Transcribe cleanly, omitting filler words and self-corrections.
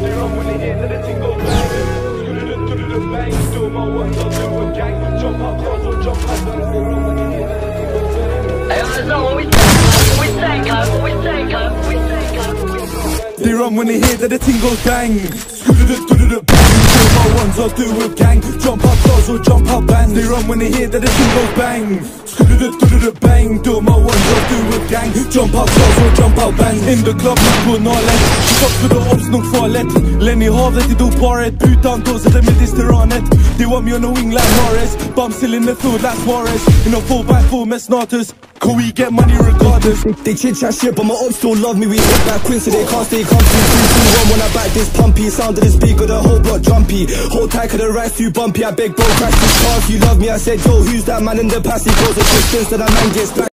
They run when they hear that the thing goes bang. Bang, do my ones, I'll do a gang. Jump up cars or jump up guns. They run when they hear that the thing goes bang. Hey, I know what we They run when they hear that the thing goes bang. Bang, do my ones, I'll do a gang. Jump up cars or jump up bands. They run when they hear that the thing goes bang. Bang, do my ones, I'll do a gang. Jump up cars or jump up bands. In the club, man på Norrland. Fuck för det ops nog farligt. Lenny havet i doparet. Putan då så det Mediterranet. They want me on the wing like Morris. Bum still in the field like Suarez. In a 4x4 med Snatus. Can we get money regardless? They chit chat shit but my ops still love me. We hit back quick so they can't stay comfy. 3, 2, 1 when I back this pumpy. Sound of the speaker the whole block jumpy. Hold tight cause the ride's too bumpy. I beg bro crash this car if you love me. I said yo who's that man in the past? He goes a distance that a man gets back.